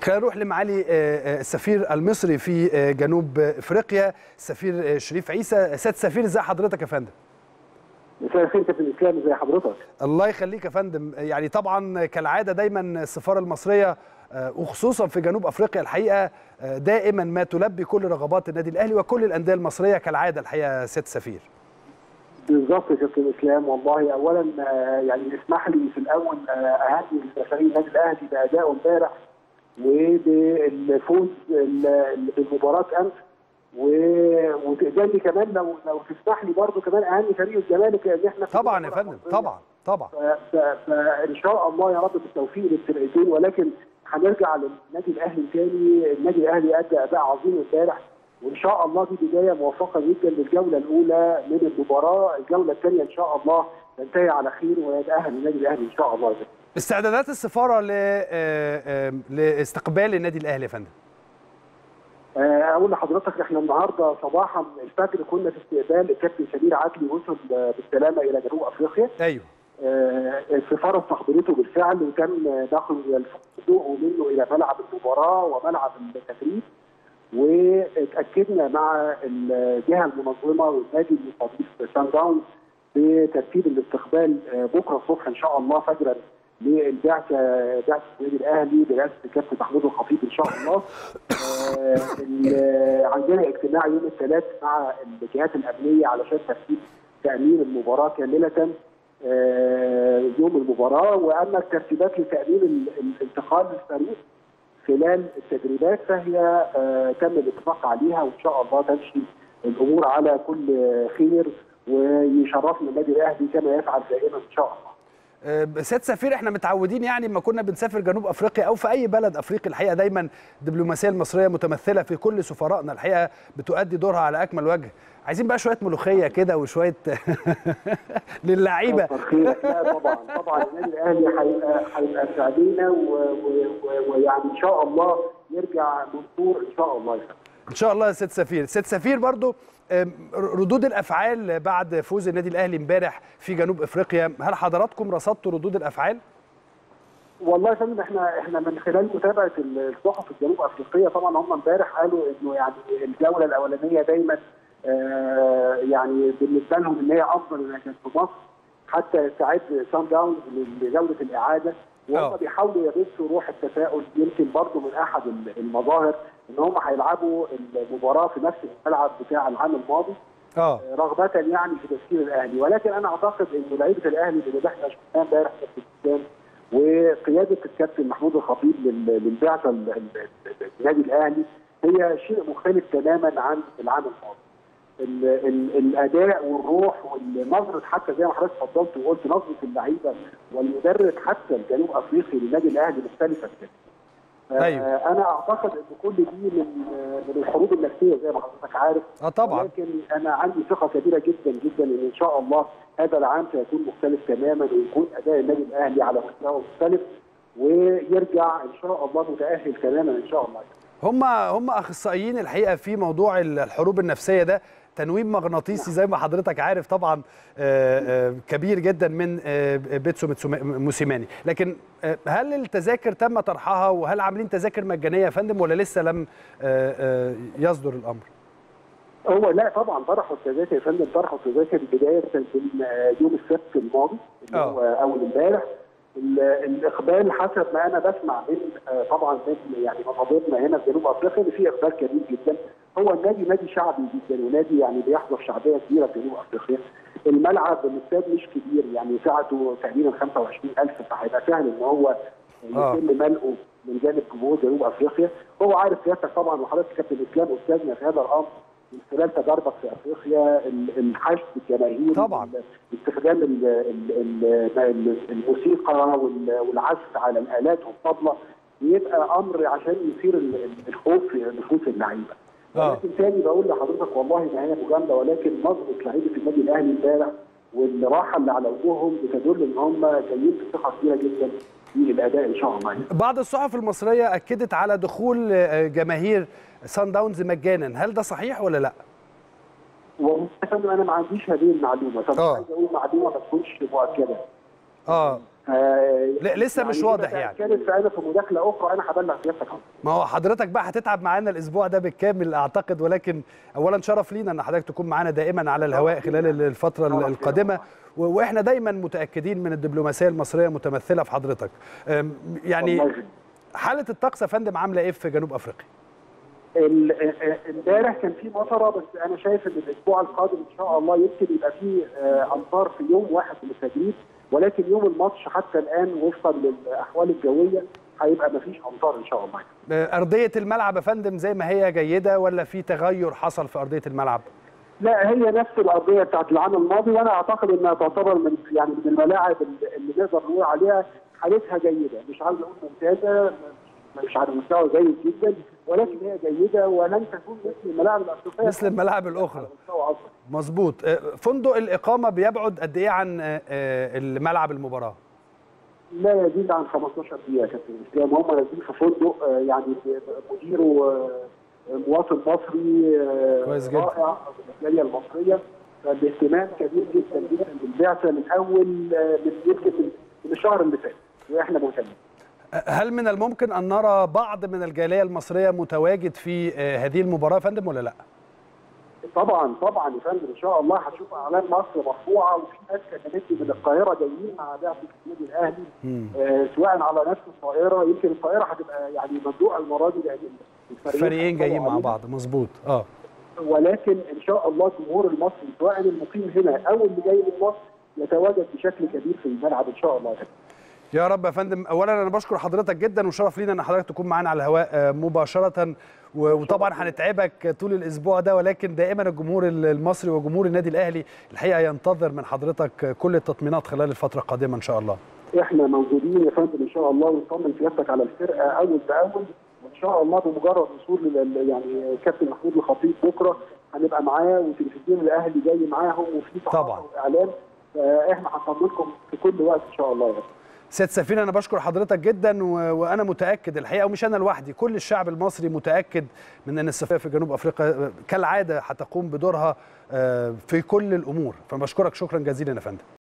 خلينا نروح لمعالي السفير المصري في جنوب افريقيا السفير شريف عيسى. سيادة السفير، ازي حضرتك يا فندم؟ مساء الخير كابتن اسلام، ازي حضرتك؟ الله يخليك يا فندم. يعني طبعا كالعاده دايما السفاره المصريه وخصوصا في جنوب افريقيا الحقيقه دائما ما تلبي كل رغبات النادي الاهلي وكل الانديه المصريه كالعاده الحقيقه. سيادة السفير. بالظبط يا كابتن اسلام، والله اولا يعني اسمح لي في الاول اهني فريق النادي الاهلي بادائه امبارح وبالفوز بالمباراه امس، وتقدرني كمان لو تسمح لي برضه كمان اهني فريق الزمالك، لان احنا طبعا يا فندم طبعا فان شاء الله يا رب بالتوفيق للفرقتين. ولكن هنرجع للنادي الاهلي تاني. النادي الاهلي ادى اداء عظيم امبارح، وان شاء الله دي بدايه موفقه جدا للجوله الاولى من المباراه. الجوله الثانيه ان شاء الله تنتهي على خير ويتاهل النادي الاهلي ان شاء الله. استعدادات السفاره لاستقبال النادي الاهلي يا فندم. اقول لحضرتك احنا النهارده صباحا الفجر كنا في استقبال الكابتن سمير عدلي، وصل بالسلامه الى جنوب افريقيا. ايوه. السفاره استقبلته بالفعل، وتم دخله الى الفندق ومنه الى ملعب المباراه وملعب التدريب، واتاكدنا مع الجهه المنظمه والنادي المستضيف سان داونز بترتيب الاستقبال بكره الصبح ان شاء الله فجرا للبعثه، بعثه النادي الاهلي برئاسه الكابتن محمود الخطيب ان شاء الله. عندنا اجتماع يوم الثلاث مع الجهات الامنيه علشان ترتيب تامين المباراه كامله يوم المباراه، واما الترتيبات لتامين انتقال الفريق خلال التدريبات فهي تم الاتفاق عليها، وان شاء الله تمشي الامور على كل خير ويشرفنا النادي الاهلي كما يفعل دائما ان شاء الله. سيادة السفير، احنا متعودين يعني لما كنا بنسافر جنوب افريقيا او في اي بلد افريقي الحقيقه دايما الدبلوماسيه المصريه متمثله في كل سفرائنا الحقيقه بتؤدي دورها على اكمل وجه. عايزين بقى شويه ملوخيه كده وشويه للعيبه. لا طبعا النادي الاهلي هيبقى سعيدنا ويعني ان شاء الله يرجع منصور ان شاء الله. ان شاء الله يا سيادة السفير. سيادة السفير، برضو ردود الافعال بعد فوز النادي الاهلي امبارح في جنوب افريقيا، هل حضراتكم رصدتوا ردود الافعال؟ والله يا فندم احنا من خلال متابعه الصحف الجنوب افريقيه طبعا هم امبارح قالوا انه يعني الجوله الاولانيه دايما يعني بالنسبه لهم ان هي افضل انها كانت في مصر حتى تعد سان داونز لجوله الاعاده، وهم بيحاولوا يبثوا روح التفاؤل. يمكن برضه من احد المظاهر ان هم هيلعبوا المباراه في نفس الملعب بتاع العام الماضي رغبه يعني في تسكير الاهلي. ولكن انا اعتقد انه لعيبه الاهلي اللي احنا شفناه امبارح في الكابتن وقياده الكابتن محمود الخطيب للبعثه النادي الاهلي هي شيء مختلف تماما عن العام الماضي. الاداء والروح والنظره، حتى زي ما حضرتك اتفضلت وقلت، نظره اللعيبه والمدرب حتى الجنوب افريقي للنادي الاهلي مختلفه كده. أيوة. انا اعتقد ان كل دي من الحروب النفسيه زي ما حضرتك عارف. طبعا. ولكن انا عندي ثقه كبيره جدا جدا ان شاء الله هذا العام سيكون مختلف تماما، ويكون اداء النادي الاهلي على مستوى مختلف ويرجع ان شاء الله متاهل تماما ان شاء الله. هم اخصائيين الحقيقه في موضوع الحروب النفسيه ده، تنويم مغناطيسي زي ما حضرتك عارف طبعا كبير جدا من بيتسو موسيماني. لكن هل التذاكر تم طرحها وهل عاملين تذاكر مجانيه يا فندم ولا لسه لم يصدر الامر؟ هو لا طبعا طرحوا التذاكر يا فندم، طرحوا التذاكر بدايه من يوم السبت الماضي اللي هو اول امبارح. الاقبال حسب ما انا بسمع من طبعا يعني مصادرنا هنا في جنوب افريقيا ان في اقبال كبير جدا. هو النادي نادي شعبي جدا ونادي يعني بيحظى شعبيه كبيره في جنوب افريقيا. الملعب الاستاد مش كبير يعني سعته تقريبا 25,000، فهيبقى سهل ان هو يتم ملئه من جانب جمهور جنوب افريقيا. هو عارف سيادتك طبعا وحضرتك كابتن اسلام استاذنا في هذا الامر من خلال تجاربك في افريقيا، الحشد الجماهيري طبعا، استخدام الموسيقى والعزف على الالات والطبله بيبقى امر عشان يثير الخوف في نفوس اللعيبه. ولكن تاني بقول لحضرتك والله ما هي مجامله، ولكن نظره لعيبه النادي الاهلي امبارح والراحه اللي على وجوههم بتدل ان هم جايين بثقه كبيره جدا في الاداء ان شاء الله. بعض الصحف المصريه اكدت على دخول جماهير سان داونز مجانا، هل ده صحيح ولا لا؟ والله انا ما عنديش هذه المعلومه، فمش عايز اقول معلومه ما تكونش مؤكده. لسه مش واضح يعني. كانت فانا في مداخله اخرى انا هبلغ سيادتك عنها. ما هو حضرتك بقى هتتعب معانا الاسبوع ده بالكامل اعتقد، ولكن اولا شرف لينا ان حضرتك تكون معانا دائما على الهواء خلال الفتره القادمه، واحنا دايما متاكدين من الدبلوماسيه المصريه متمثله في حضرتك. يعني حاله الطقس يا فندم عامله ايه في جنوب افريقيا؟ امبارح كان في مطره، بس انا شايف ان الاسبوع القادم ان شاء الله يمكن يبقى فيه امطار في يوم واحد من التدريب، ولكن يوم الماتش حتى الان وفقا للاحوال الجويه هيبقى ما فيش امطار ان شاء الله. ارضيه الملعب يا فندم زي ما هي جيده ولا في تغير حصل في ارضيه الملعب؟ لا، هي نفس الارضيه بتاعت العام الماضي، وانا اعتقد انها تعتبر من الملاعب اللي نقدر نقول عليها حالتها جيده، مش عايز اقول ممتازه، مش على مستوى جيد جدا، ولكن هي جيده ولن تكون مثل الملاعب الافريقيه مثل الملاعب الاخرى. مظبوط. فندق الاقامه بيبعد قد ايه عن الملعب المباراه؟ لا يزيد عن 15 دقيقه يا كابتن اسلام. هم نازلين في فندق يعني مديره مواطن مصري رائع بالجاليه المصريه، باهتمام كبير جدا جدا بالبعثه من اول من الشهر اللي فات، واحنا مهتمين. هل من الممكن ان نرى بعض من الجاليه المصريه متواجد في هذه المباراه يا فندم ولا لا؟ طبعا طبعا يا فندم، ان شاء الله هتشوف اعلام مصر مرفوعه، وفي ناس كانت من القاهره جايين مع بعثه النادي الاهلي سواء على نفس الطائره، يمكن الطائره هتبقى يعني مملوءه المره دي لان الفريقين جايين مع بعض. مظبوط. ولكن ان شاء الله الجمهور المصري سواء المقيم هنا او اللي جاي من مصر يتواجد بشكل كبير في الملعب ان شاء الله. يا رب يا فندم. اولا انا بشكر حضرتك جدا، وشرف لينا ان حضرتك تكون معانا على الهواء مباشره، وطبعا هنتعبك طول الاسبوع ده، ولكن دائما الجمهور المصري وجمهور النادي الاهلي الحقيقه ينتظر من حضرتك كل التطمينات خلال الفتره القادمه ان شاء الله. احنا موجودين يا فندم ان شاء الله، ونطمن سيادتك على الفرقه اول باول، وان شاء الله بمجرد وصول يعني كابتن محمود الخطيب بكره هنبقى معاه، وتلفزيون الاهلي جاي معاهم، وفي صحافه واعلام، فاحنا هنطمنكم في كل وقت ان شاء الله يا فندم. سيد سفينة أنا بشكر حضرتك جدا، وأنا متأكد الحقيقة، ومش أنا لوحدي، كل الشعب المصري متأكد من أن السفارة في جنوب أفريقيا كالعادة هتقوم بدورها في كل الأمور، فبشكرك شكرا جزيلا يا فندم.